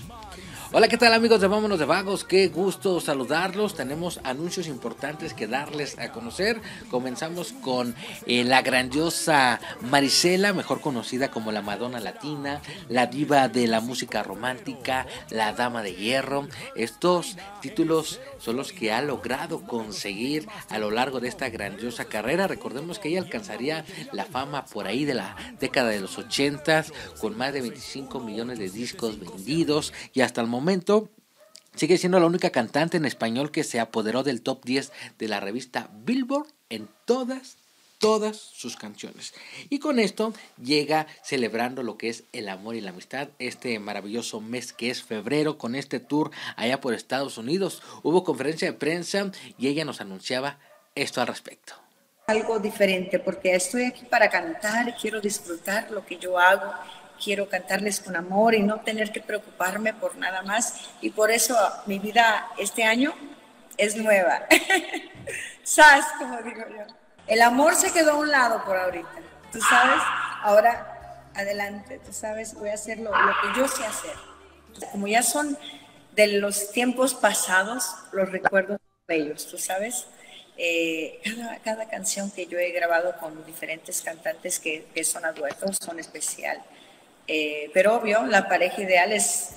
Hola, ¿qué tal amigos de Vámonos de Vagos? Qué gusto saludarlos. Tenemos anuncios importantes que darles a conocer. Comenzamos con la grandiosa Marisela, mejor conocida como la Madonna Latina, la diva de la música romántica, la Dama de Hierro. Estos títulos son los que ha logrado conseguir a lo largo de esta grandiosa carrera. Recordemos que ella alcanzaría la fama por ahí de la década de los 80 con más de 25 millones de discos vendidos y hasta el momento sigue siendo la única cantante en español que se apoderó del top 10 de la revista Billboard en todas sus canciones. Y con esto llega celebrando lo que es el amor y la amistad, este maravilloso mes que es febrero, con este tour allá por Estados Unidos. Hubo conferencia de prensa y ella nos anunciaba esto al respecto. Algo diferente, porque estoy aquí para cantar, quiero disfrutar lo que yo hago, quiero cantarles con amor y no tener que preocuparme por nada más, y por eso mi vida este año es nueva. ¿Sabes? Como digo yo. El amor se quedó a un lado por ahorita, tú sabes, ahora adelante, tú sabes, voy a hacer lo que yo sé hacer. Como ya son de los tiempos pasados, los recuerdos bellos, tú sabes. Cada canción que yo he grabado con diferentes cantantes que son a duetos son especial. Pero obvio, la pareja ideal es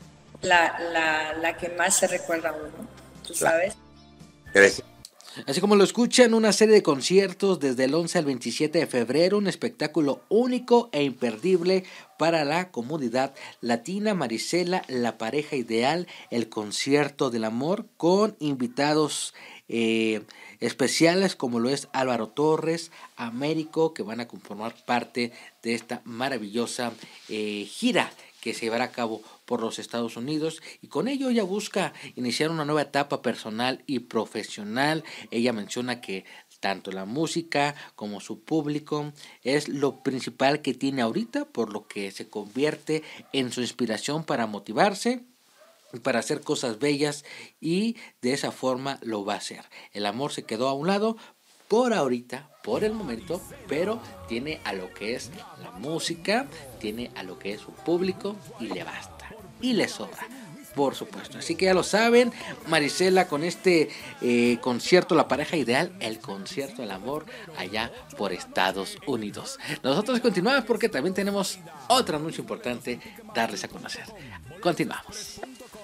la que más se recuerda a uno, tú sabes. Gracias. Así como lo escuchan, una serie de conciertos desde el 11 al 27 de febrero, un espectáculo único e imperdible para la comunidad latina. Marisela, la pareja ideal, el concierto del amor con invitados especiales como lo es Álvaro Torres, Américo, que van a conformar parte de esta maravillosa gira que se llevará a cabo por los Estados Unidos, y con ello ella busca iniciar una nueva etapa personal y profesional. Ella menciona que tanto la música como su público es lo principal que tiene ahorita, por lo que se convierte en su inspiración para motivarse, para hacer cosas bellas, y de esa forma lo va a hacer. El amor se quedó a un lado por ahorita, por el momento, pero tiene a lo que es la música, tiene a lo que es su público y le basta, y le sobra, por supuesto. Así que ya lo saben, Marisela con este concierto, la pareja ideal, el concierto del amor allá por Estados Unidos. Nosotros continuamos porque también tenemos otro anuncio importante darles a conocer. Continuamos.